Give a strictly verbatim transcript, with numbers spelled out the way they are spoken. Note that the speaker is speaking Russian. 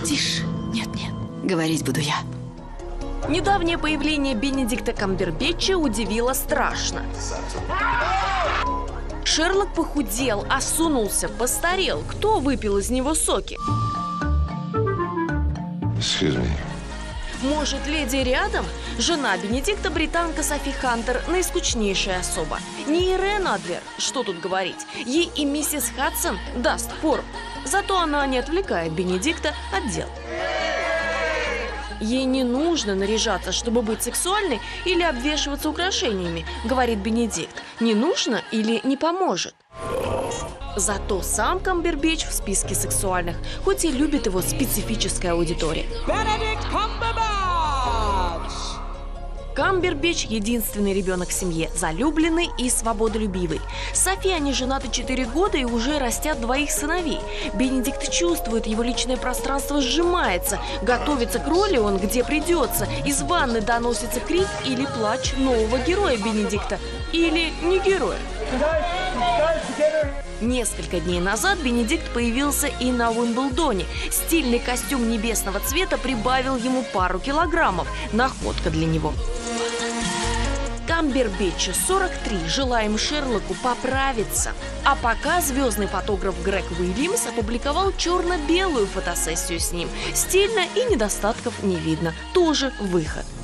Тише. Нет-нет, говорить буду я. Недавнее появление Бенедикта Камбербэтча удивило страшно. Шерлок похудел, осунулся, постарел. Кто выпил из него соки? Excuse me. Может, леди рядом? Жена Бенедикта, британка Софи Хантер, наискучнейшая особа. Не Ирен Адлер, что тут говорить. Ей и миссис Хадсон даст фору. Зато она не отвлекает Бенедикта от дел. Ей не нужно наряжаться, чтобы быть сексуальной или обвешиваться украшениями, говорит Бенедикт. Не нужно или не поможет. Зато сам Камбербэтч в списке сексуальных, хоть и любит его специфическая аудитория. Камбербэтч – единственный ребенок в семье, залюбленный и свободолюбивый. С Софи они женаты четыре года и уже растят двоих сыновей. Бенедикт чувствует, его личное пространство сжимается. Готовится к роли он где придется. Из ванны доносится крик или плач нового героя Бенедикта. Или не героя. Несколько дней назад Бенедикт появился и на Уимблдоне. Стильный костюм небесного цвета прибавил ему пару килограммов. Находка для него. Камбербэтчу сорок три. Желаем Шерлоку поправиться. А пока звездный фотограф Грег Уильямс опубликовал черно-белую фотосессию с ним. Стильно и недостатков не видно. Тоже выход.